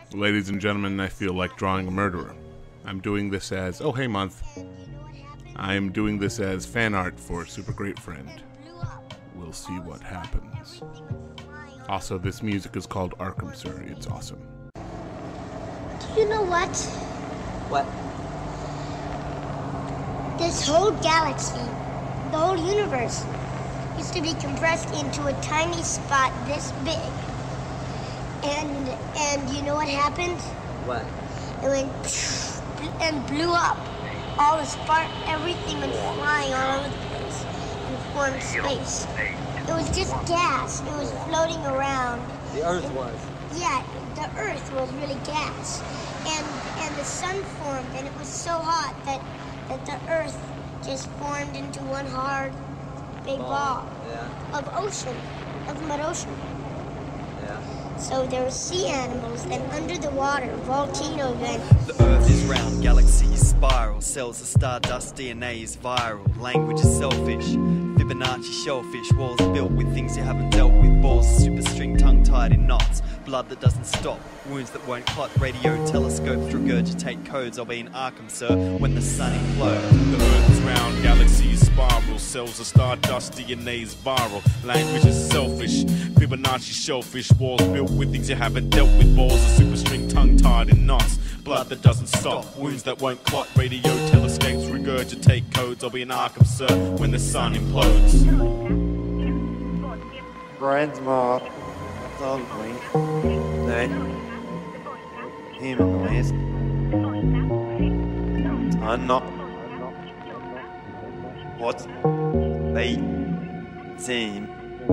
Ladies and gentlemen, I feel like drawing a murderer. I'm doing this as, oh hey month. I am doing this as fan art for Super Great Friend. We'll see what happens. Also, this music is called Arkham, sir. It's awesome. Do you know what? What? This whole galaxy, the whole universe, used to be compressed into a tiny spot this big. And you know what happened? What? It went and blew up. All the spark, everything went flying all over the place and formed space. It was just gas. It was floating around. The Earth was. Yeah, the Earth was really gas. And the sun formed, and it was so hot that the Earth just formed into one hard, big ball of ocean, of mud ocean. Yeah. So there were sea animals, then under the water, volcano vent. The Earth is round, galaxies spiral, cells are stardust, DNA is viral, language is selfish, Fibonacci shellfish, walls built with things you haven't dealt with, balls superstring tongue-tied in knots, blood that doesn't stop, wounds that won't clot, radio telescopes regurgitate codes. I'll be in Arkham, sir, when the sun implodes. The Earth is round, galaxies spiral, cells are stardust, DNA is viral, language is selfish, Fibonacci shellfish, walls built with things you haven't dealt with, balls of superstring tongue-tied in knots, blood that doesn't stop, wounds that won't clot, radio telescopes regurgitate codes. I'll be in Arkham, sir, when the sun implodes. Brain's more ugly than human noise. I'm not what they seem.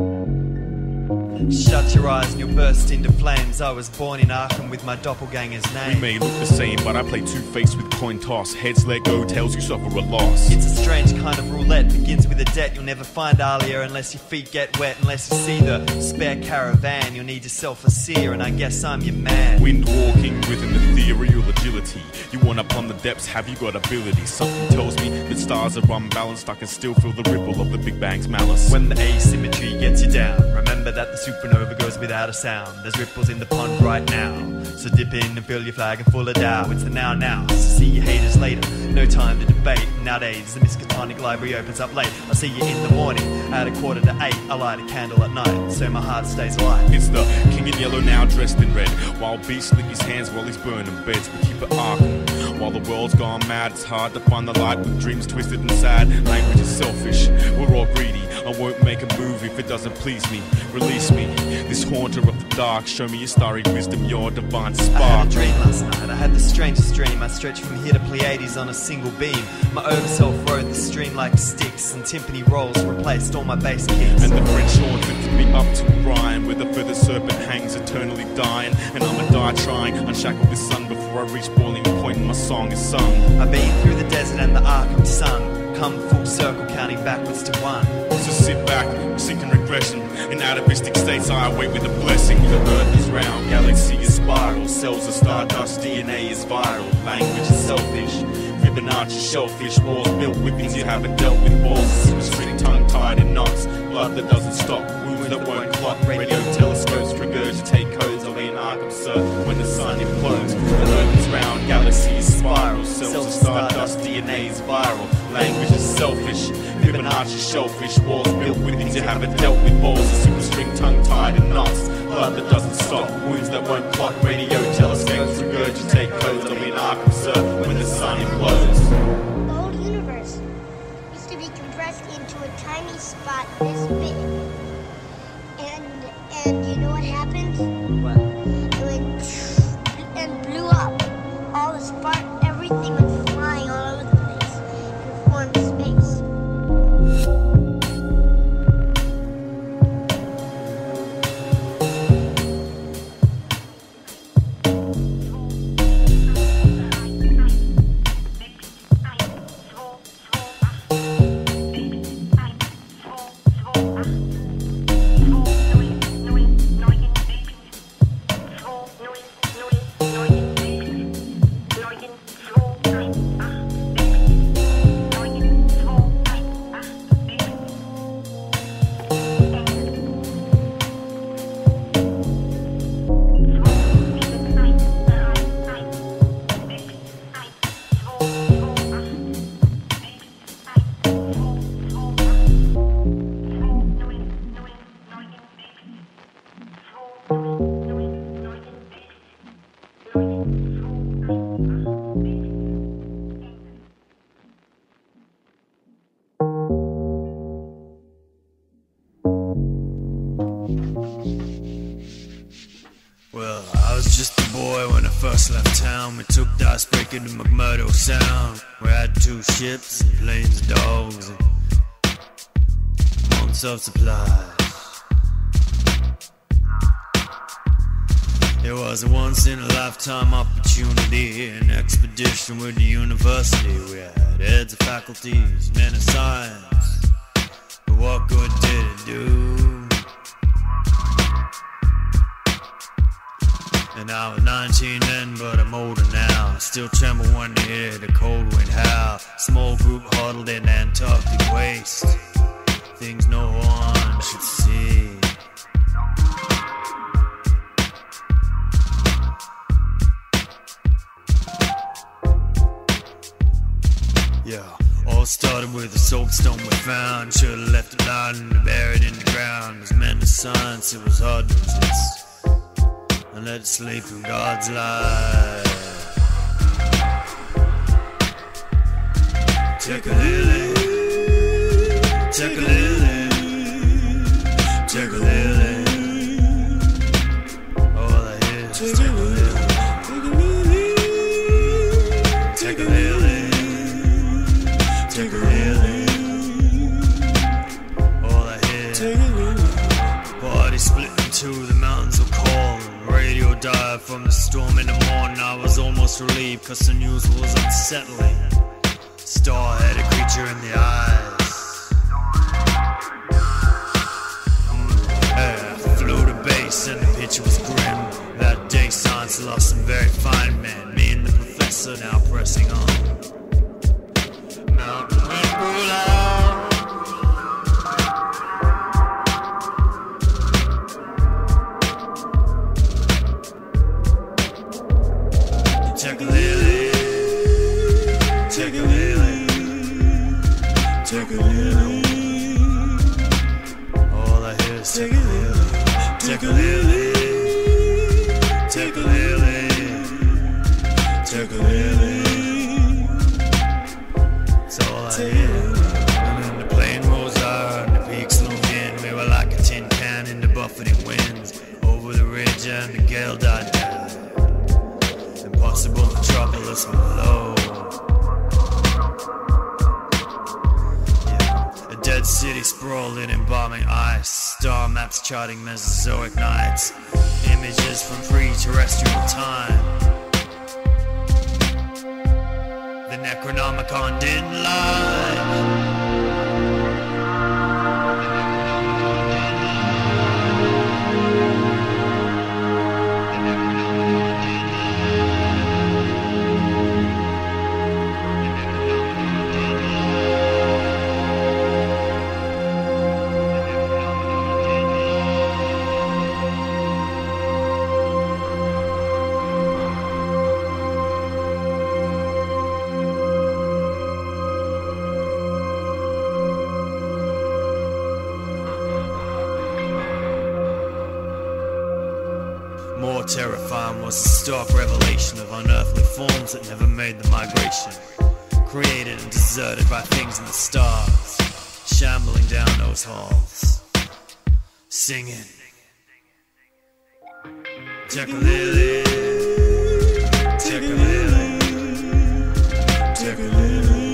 Shut your eyes and you'll burst into flames. I was born in Arkham with my doppelganger's name. We may look the same, but I play two-faced with coin toss. Heads let go, tails you suffer a loss. It's a strange kind of roulette, begins with a debt. You'll never find Alia unless your feet get wet. Unless you see the spare caravan, you'll need yourself a seer, and I guess I'm your man. Wind walking with an ethereal agility. You want up on the depths, have you got ability? Something tells me that stars are unbalanced. I can still feel the ripple of the Big Bang's malice. When the asymmetry gets you down, remember that the supernova goes without a sound. There's ripples in the pond right now, so dip in and fill your flagon full of Dow. It's the now, so see your haters later. No time to debate. Nowadays the Miskatonic library opens up late. I'll see you in the morning at 7:45. I light a candle at night so my heart stays alive. It's the king in yellow now dressed in red. Wild beast lick his hands while he's burning beds. We keep it Arkham. While the world's gone mad, it's hard to find the light with dreams twisted and sad. Language is selfish, we're all greedy. I won't make a move if it doesn't please me. Release me, this haunter of the dark. Show me your starry wisdom, your divine spark. I had a dream last night, I had the strangest dream. I stretched from here to Pleiades on a single beam. My overself rode the stream like sticks, and timpani rolls replaced all my bass kicks. And the French horn lifted me up to Ryan, where the feathered serpent hangs eternally dying. And I'ma die trying, unshackled the sun before I reach boiling point and my song is sung. I've been through the desert and the Arkham sun, come full circle counting backwards to one. So sit back, sink in regression. In atavistic states I await with a blessing. The Earth is round, galaxy is spiral, cells are stardust, DNA is viral, language is selfish, Fibonacci shellfish, walls built with things you haven't dealt with, balls superstring tongue-tied in knots, blood that doesn't stop, wounds that won't clot, radio telescopes regurgitate codes. I'll be in Arkham, sir, when the sun implodes. The Earth is round, galaxy is spiral, cells are stardust, DNA is viral, language is selfish, Fibonacci shellfish, walls built with things you haven't dealt with, balls of superstring tongue-tied in knots, blood that doesn't stop, wounds that won't clot, radio telescopes regurgitate codes. I'll be in Arkham, sir, when the sun implodes. The whole universe used to be compressed into a tiny spot this big. And you know what happened? What? It went and blew up. All the spark, everything went flying all over the place and formed space. Well, I was just a boy when I first left town. We took the icebreaker to McMurdo Sound. We had 2 ships and planes and dogs and months of supplies. It was a once-in-a-lifetime opportunity, an expedition with the university. We had heads of faculties, men of science, but what good did it do? And I was 19 then, but I'm older now. Still tremble when I hear the cold wind howl. Small group huddled in Antarctic waste, things no one should see. Yeah, all started with a soapstone we found. Should've left it lying and buried in the ground. It was meant to science, it was hard to resist, and let it sleep in God's light. Take a lily, take a lily, take a lily. All I hear is take a lily, take a lily, take a lily. All I hear, take a lily. Body split in two, the mountains were cold. Radio died from the storm in the morning. I was almost relieved, cause the news was unsettling. Star-headed creature in the eyes. Flew the bass and the picture was grim. That day science lost some very fine men. Me and the professor now pressing on. Mountain wind blew loud. Take a lily, take a lily, take a lily. All I hear is take a lily, take a lily, take a lily, take a lily. That's all I hear. And then the plane rose out and the peaks loomed in. We were like a tin can in the buffeting winds. Over the ridge and the gale died down. Impossible metropolis below. Yeah. A dead city sprawled in embalming ice. Star maps charting Mesozoic nights. Images from pre-terrestrial time. The Necronomicon didn't lie. More terrifying was the stark revelation of unearthly forms that never made the migration. Created and deserted by things in the stars, shambling down those halls, singing. Take a lily, take a lily, take a lily.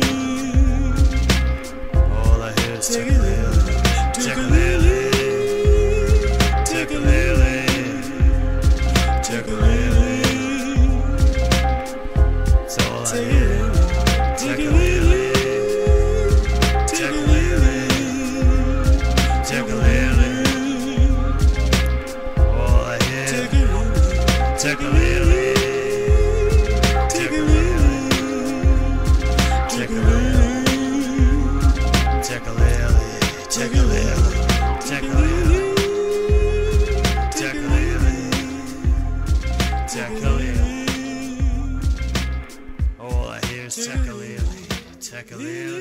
All I hear is take a lily, take a lily, take a lily. Take a lily. That's all I hear. Take a lily. Take a lily. Take a lily. All I hear. Take a lily. Take a lily. Take a lily. Take a lily. Take a lily. Take a lily. Take a lily. Take a lily. All I hear is take a lily, take a lily.